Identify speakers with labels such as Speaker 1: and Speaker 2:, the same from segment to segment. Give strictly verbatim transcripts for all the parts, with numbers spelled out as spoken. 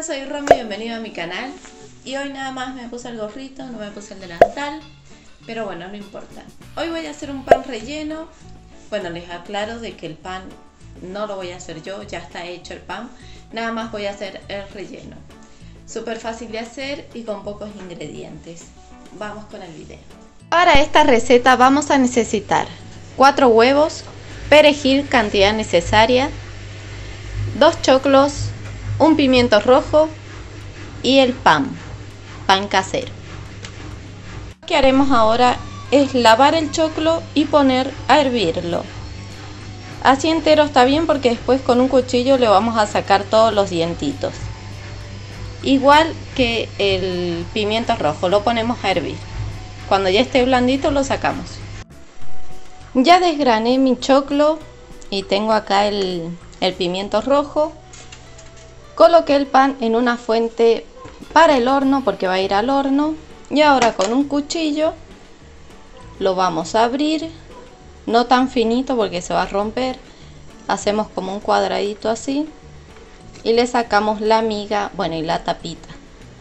Speaker 1: soy Romy, bienvenido a mi canal. Y hoy nada más me puse el gorrito, no me puse el delantal, pero bueno, no importa. Hoy voy a hacer un pan relleno. Bueno, les aclaro de que el pan no lo voy a hacer yo, ya está hecho el pan. Nada más voy a hacer el relleno. Súper fácil de hacer y con pocos ingredientes. Vamos con el video. Para esta receta vamos a necesitar cuatro huevos, perejil cantidad necesaria, dos choclos, un pimiento rojo y el pan, pan casero. Lo que haremos ahora es lavar el choclo y poner a hervirlo. Así entero está bien porque después con un cuchillo le vamos a sacar todos los dientitos. Igual que el pimiento rojo, lo ponemos a hervir. Cuando ya esté blandito lo sacamos. Ya desgrané mi choclo y tengo acá el, el pimiento rojo. Coloqué el pan en una fuente para el horno porque va a ir al horno. Y ahora con un cuchillo lo vamos a abrir. No tan finito porque se va a romper. Hacemos como un cuadradito así. Y le sacamos la miga, bueno, y la tapita.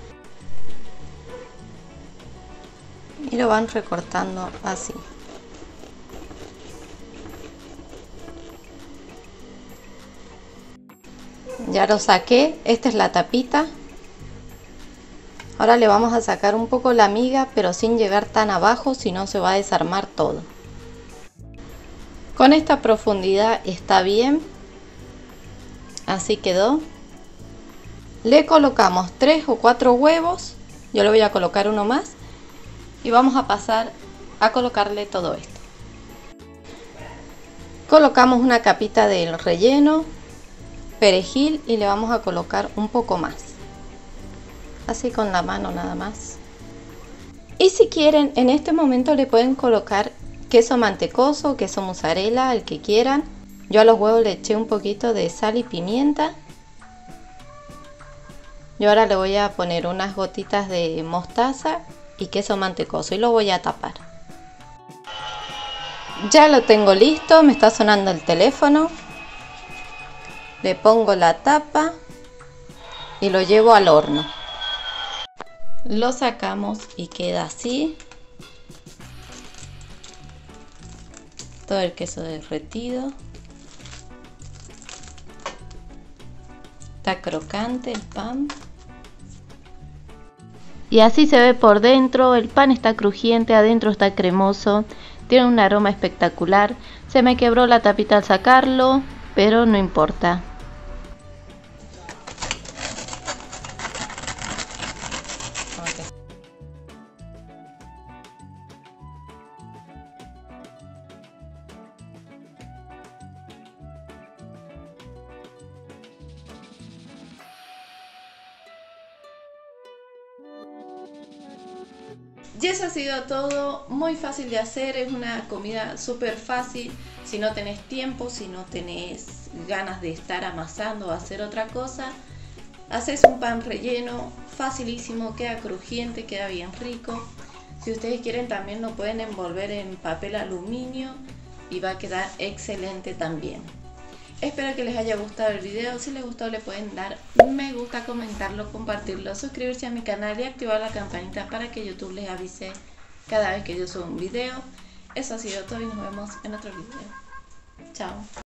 Speaker 1: Y lo van recortando así. Ya lo saqué, esta es la tapita. Ahora le vamos a sacar un poco la miga, pero sin llegar tan abajo, si no se va a desarmar todo. Con esta profundidad está bien. Así quedó. Le colocamos tres o cuatro huevos. Yo le voy a colocar uno más. Y vamos a pasar a colocarle todo esto. Colocamos una capita del relleno, perejil, y le vamos a colocar un poco más. Así con la mano nada más. Y si quieren, en este momento le pueden colocar queso mantecoso, queso mozzarella, el que quieran. Yo a los huevos le eché un poquito de sal y pimienta. Yo ahora le voy a poner unas gotitas de mostaza y queso mantecoso y lo voy a tapar. Ya lo tengo listo, me está sonando el teléfono. Le pongo la tapa y lo llevo al horno. Lo sacamos y queda así. Todo el queso derretido. Está crocante el pan. Y así se ve por dentro. El pan está crujiente, adentro está cremoso. Tiene un aroma espectacular. Se me quebró la tapita al sacarlo, pero no importa. Y eso ha sido todo, muy fácil de hacer, es una comida súper fácil. Si no tenés tiempo, si no tenés ganas de estar amasando o hacer otra cosa, haces un pan relleno, facilísimo, queda crujiente, queda bien rico. Si ustedes quieren también lo pueden envolver en papel aluminio y va a quedar excelente también. Espero que les haya gustado el video. Si les gustó le pueden dar me gusta, comentarlo, compartirlo, suscribirse a mi canal y activar la campanita para que YouTube les avise cada vez que yo subo un video. Eso ha sido todo y nos vemos en otro video. Chao.